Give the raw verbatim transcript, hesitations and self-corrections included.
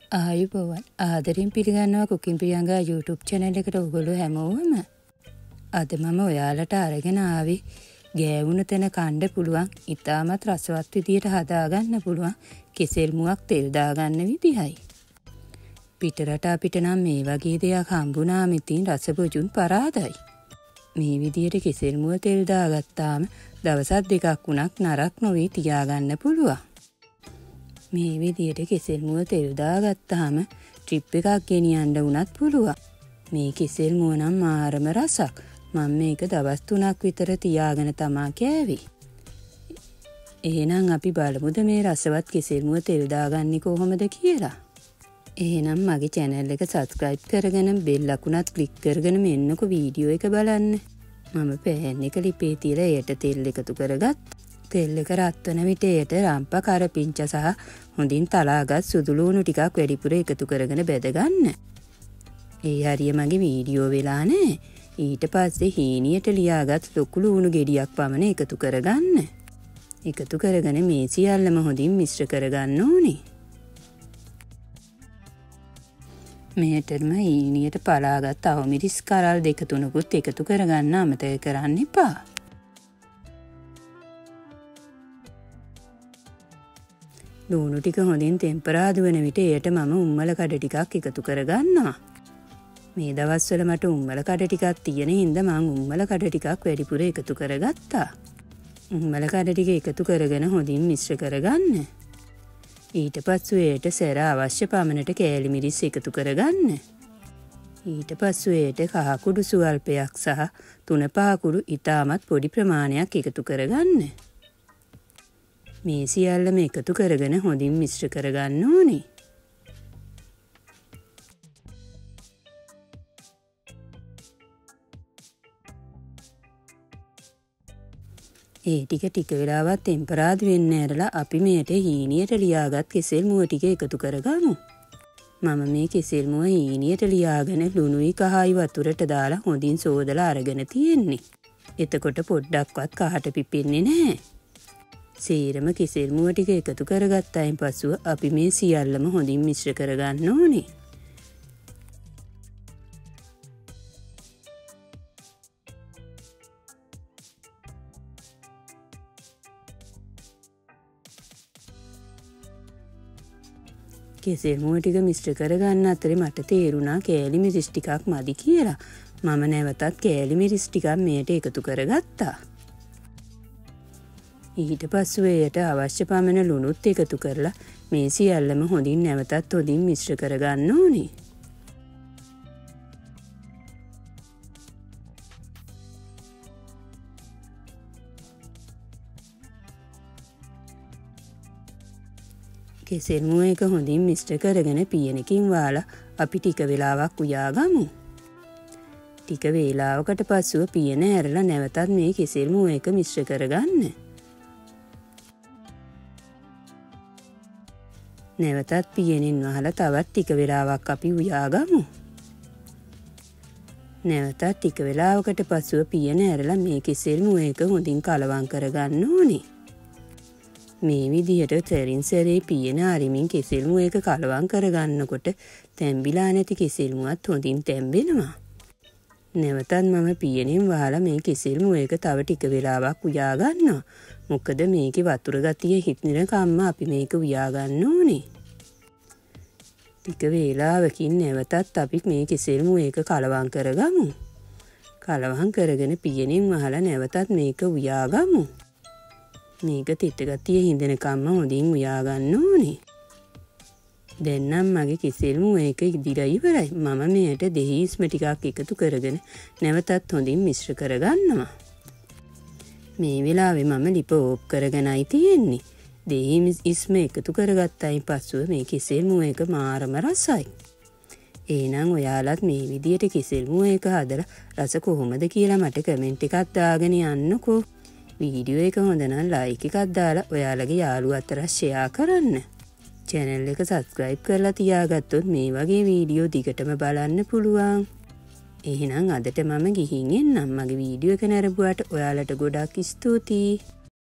ආයුබෝවන් ආදරෙන් පිළිගන්නවා කුකින් ප්‍රියංගා YouTube channel එකට ඔයගොල්ලෝ හැමෝම අද මම ඔයාලට අරගෙන ආවේ ගෑවුණු තැන කන්න පුළුවන් ඉතාමත් රසවත් විදියට හදාගන්න පුළුවන් කෙසෙල් මුවක් තෙල් දාගන්න විදිහයි. පිටරට අපිට නම් මේ වගේ දෙයක් හම්බුනාම ඉතින් රසබුජුන් පරාදයි. මේ විදියට කෙසෙල් මුව තෙල් දාගත්තාම දවසක් දෙකක් වුණත් නරක නොවි තියාගන්න පුළුවන්. මේ විදියට කෙසෙල් මුව තෙල් දාගත්තාම ට්‍රිප් එකක් ගෙනියන්න වුණත් පුළුවන්. මේ කෙසෙල් මුව නම් මාරම රසක්. මම මේක දවස් තුනක් විතර තියාගෙන තමා කෑවේ. එහෙනම් අපි බලමුද මේ රසවත් කෙසෙල් මුව තෙල් දාගන්නේ කොහොමද කියලා. එහෙනම් මගේ channel එක subscribe කරගෙන bell ලකුණත් click කරගෙන මෙන්නකො වීඩියෝ එක බලන්න. මම පෑන් එක ලිපේ තියලා එයට තෙල් එකතු කරගත්තා. තෙල් එක රත් වෙන විට එයට රම්ප කරපිංචා සහ හොඳින් තලාගත් සුදු ලුණු ටිකක් වැඩිපුර එකතු කරගෙන බෙද ගන්න. ඒ හරිය මගේ වීඩියෝ වෙලා නැහැ. ඊට පස්සේ හීනියට ලියාගත් ලොකු ලුණු ගෙඩියක් පමණ එකතු කරගන්න. එකතු කරගෙන මේ සියල්ලම හොඳින් මිශ්‍ර කරගන්න ඕනේ. මෙහෙටම හීනියට පලාගත් අවමිරිස් කරල් දෙක තුනකුත් එකතු කරගන්න අමතක කරන්න එපා. ලුණු ටික හොඳින් ටෙම්පරාදු වෙන විට එයට මම උම්මල කඩ ටිකක් එකතු කරගන්නවා. මේ දවස්වල මට උම්මල කඩ ටිකක් තියෙන හින්දා මම උම්මල කඩ ටිකක් වැඩිපුර එකතු කරගත්තා. උම්මල කඩ ටික එකතු කරගෙන හොඳින් මිශ්‍ර කරගන්න. ඊට පස්සෙ එයට සැර අවශ්‍ය පමණට කෑලි මිරිස් එකතු කරගන්න. ඊට පස්සෙ එයට කහ කුඩු සුවල්පයක් සහ තුන පහ කුඩු ඉතාමත් පොඩි ප්‍රමාණයක් එකතු කරගන්න. මේ සියල්ලම එකතු කරගෙන හොඳින් මිශ්‍ර කරගන්න ඕනේ. ඒ ටික ටික වෙලාවක් ටෙම්පරාදු වෙන්න ඇරලා අපි මේට හීනියට ලියාගත් කෙසෙල් මුව ටික එකතු කරගමු. මම මේ කෙසෙල් මුව හීනියට ලියාගෙන ලුණුයි කහයි වතුරට දාලා හොඳින් සෝදලා අරගෙන තියෙන්නේ. එතකොට පොඩ්ඩක්වත් කහට පිපෙන්නේ නැහැ. සේරම කෙසෙල් මුව ටික එකතු කරගත්තායින් පසුව අපි මේ සියල්ලම හොඳින් මිශ්‍ර කරගන්න ඕනේ. කෙසෙල් මුව ටික මිශ්‍ර කරගන්න අතරේ මට තේරුණා කෑලි මිරිස් ටිකක් මදි කියලා. මම නැවතත් කෑලි මිරිස් ටිකක් මේට එකතු කරගත්තා. ඊට පස්සෙ එයට අවශ්‍ය පමණ ලුණුත් එකතු කරලා මේ සියල්ලම හොඳින් නැවතත් හොඳින් මිශ්‍ර කරගන්න ඕනේ. කෙසෙල් මුව එක හොඳින් මිශ්‍ර කරගෙන පියනකින් වාලා අපි ටික වෙලාවක් උයාගමු. ටික වේලාවකට පස්සෙ පියන ඇරලා නැවතත් මේ කෙසෙල් මුව එක මිශ්‍ර කරගන්න. නැවතත් පියනෙන් වහලා තවත් ටික වෙලාවක් අපි උයාගමු. නැවතත් ටික වෙලාවකට පස්සෙ පියන ඇරලා මේ කෙසෙල් මුව එක හොඳින් කලවම් කරගන්න ඕනේ. මේ විදිහට තෙරින් සැරේ පියන අරිමින් කෙසෙල් මුව එක කලවම් කරගන්නකොට තැඹිලා නැති කෙසෙල් මුවත් හොඳින් තැඹෙනවා. නැවතත් මම පියනෙන් වහලා මේ කෙසෙල් මුව එක තව ටික වෙලාවක් උයා ගන්නවා. මොකද මේකේ වතුර ගතිය හිටිනකම්ම අපි මේක උයා ගන්න ඕනේ. ටික වේලාවකින් නැවතත් අපි මේ කෙසෙල් මුව එක කලවම් කරගමු. කලවම් කරගෙන පියනෙන් වහලා නැවතත් මේක උයා ගමු. මේක තිත ගතිය හිඳෙනකම්ම හොඳින් උයා ගන්න ඕනේ. දැන් නම් මගේ කෙසෙල් මුව එක ඉදිරිය ඉවරයි. මම මෙයට දෙහිස්ම ටිකක් එකතු කරගෙන නැවතත් හොඳින් මිශ්‍ර කරගන්නවා. මේ වෙලාවේ මම ලිප ඕෆ් කරගෙනයි තියෙන්නේ. දෙහිස්ම එකතු කරගත්තයින් පස්සෙ මේ කෙසෙල් මුව එක මාරම රසයි. එහෙනම් ඔයාලත් මේ විදියට කෙසෙල් මුව එක හදලා රස කොහොමද කියලා මට කමෙන්ට් එකක් දාගෙන යන්නකෝ. වීඩියෝ එක හොඳ නම් ලයික් එකක් දාලා ඔයාලගේ යාළුවෝ අතර ෂෙයා කරන්න. channel එක subscribe කරලා තියාගත්තොත් මේ වගේ වීඩියෝ දිගටම බලන්න පුළුවන්. එහෙනම් අදට මම ගිහින් එන්නම්. මගේ වීඩියෝ එක නරඹුවාට ඔයාලට ගොඩාක් ස්තුතියි.